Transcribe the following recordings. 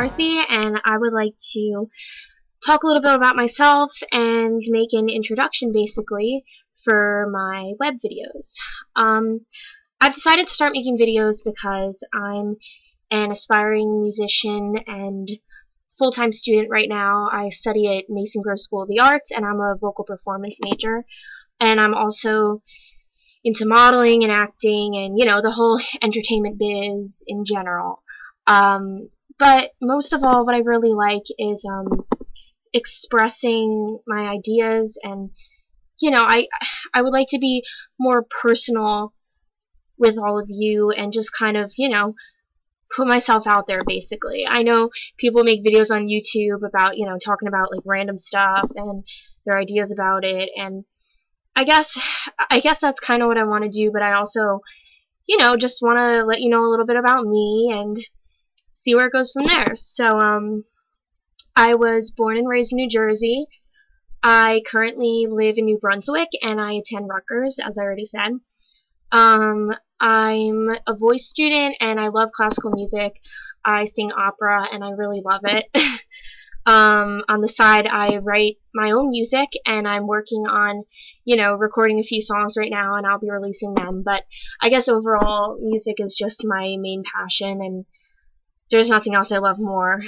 McCarthy, and I would like to talk a little bit about myself and make an introduction, basically, for my web videos. I've decided to start making videos because I'm an aspiring musician and full-time student right now. I study at Mason Grove School of the Arts, and I'm a vocal performance major. And I'm also into modeling and acting and, you know, the whole entertainment biz in general. But most of all, what I really like is expressing my ideas, and, you know, I would like to be more personal with all of you and just kind of, you know, put myself out there, basically. I know people make videos on YouTube about, you know, talking about, like, random stuff and their ideas about it, and I guess that's kind of what I want to do, but I also, you know, just want to let you know a little bit about me and see where it goes from there. So, I was born and raised in New Jersey. I currently live in New Brunswick, and I attend Rutgers, as I already said. I'm a voice student, and I love classical music. I sing opera, and I really love it. On the side, I write my own music, and I'm working on, you know, recording a few songs right now, and I'll be releasing them. But I guess overall, music is just my main passion, and there's nothing else I love more.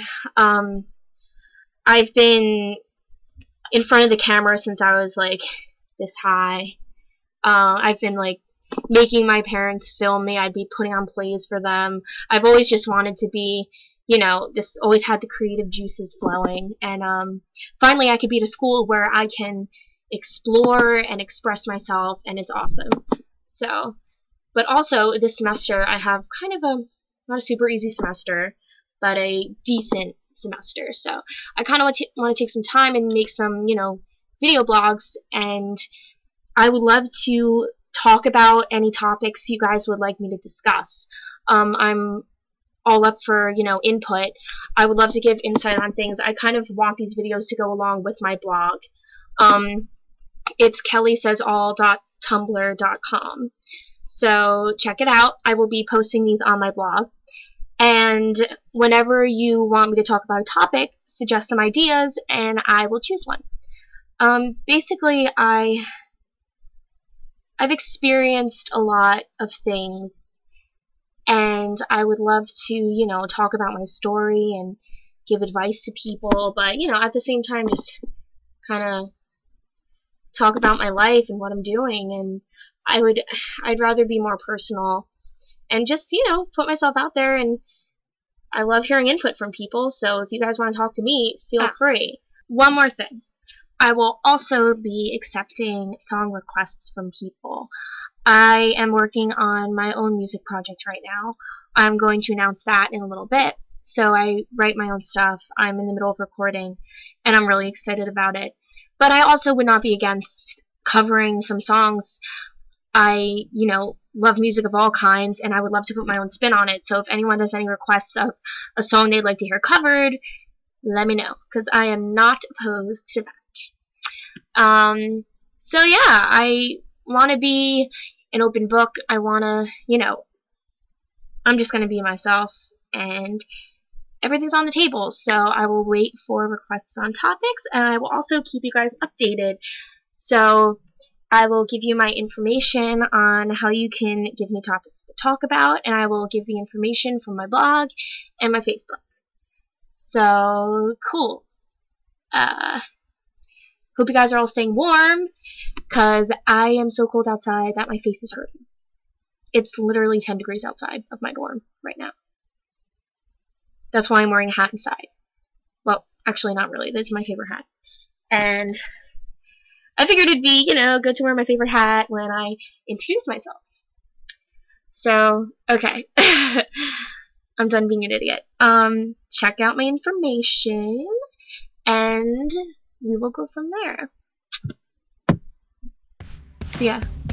I've been in front of the camera since I was, like, this high. I've been, like, making my parents film me. I'd be putting on plays for them. I've always just wanted to be, you know, just always had the creative juices flowing. And finally I could be at a school where I can explore and express myself, and it's awesome. So, but also this semester I have kind of a, not a super easy semester, but a decent semester. So I kind of want to take some time and make some, you know, video blogs, and I would love to talk about any topics you guys would like me to discuss. I'm all up for, you know, input. I would love to give insight on things. I kind of want these videos to go along with my blog. It's kellysaysall.tumblr.com. So check it out. I will be posting these on my blog. And whenever you want me to talk about a topic, suggest some ideas, and I will choose one. Basically, I've experienced a lot of things, and I would love to, you know, talk about my story and give advice to people, but, you know, at the same time, just kind of talk about my life and what I'm doing, and I'd rather be more personal and just, you know, put myself out there, and I love hearing input from people, so if you guys want to talk to me, feel free. One more thing. I will also be accepting song requests from people. I am working on my own music project right now. I'm going to announce that in a little bit. So I write my own stuff. I'm in the middle of recording, and I'm really excited about it. But I also would not be against covering some songs. I, you know, love music of all kinds, and I would love to put my own spin on it. So if anyone has any requests of a song they'd like to hear covered, let me know, because I am not opposed to that. So yeah, I want to be an open book. I want to, you know, I'm just going to be myself, and everything's on the table. So I will wait for requests on topics, and I will also keep you guys updated. So I will give you my information on how you can give me topics to talk about, and I will give the information from my blog and my Facebook. So, cool. Hope you guys are all staying warm, because I am so cold outside that my face is hurting. It's literally 10 degrees outside of my dorm right now. That's why I'm wearing a hat inside. Well, actually not really. This is my favorite hat. And I figured it'd be, you know, good to wear my favorite hat when I introduce myself. So, okay. I'm done being an idiot. Check out my information, and we will go from there. Yeah.